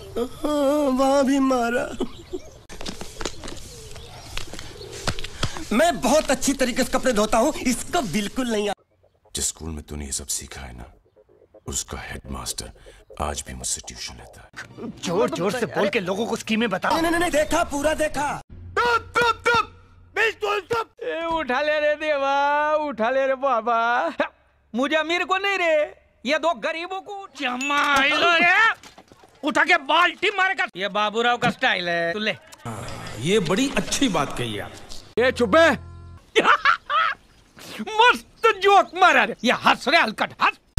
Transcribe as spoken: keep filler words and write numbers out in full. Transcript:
वहां भी मारा। मैं बहुत अच्छी तरीके से कपड़े धोता हूँ, इसको बिल्कुल नहीं। जिस स्कूल में तूने ये सब सीखा है ना, उसका हेडमास्टर आज भी मुझसे ट्यूशन लेता है। जोर जोर से बोल के लोगों को स्कीमें बता। नहीं नहीं नहीं, देखा पूरा देखा। तुप तुप तुप बिल्कुल तुप। ए उठा ले रे देवा, उठा ले रे बाबा। मुझे अमीर को नहीं रे, ये दो गरीबों को जमाइलो रे। उठा के बाल्टी मारेगा। ये बाबूराव का स्टाइल है, तू ले। ये बड़ी अच्छी बात कही आप। ये चुप है। मस्त जोक मारा रे, ये हंस रे हलकट हंस।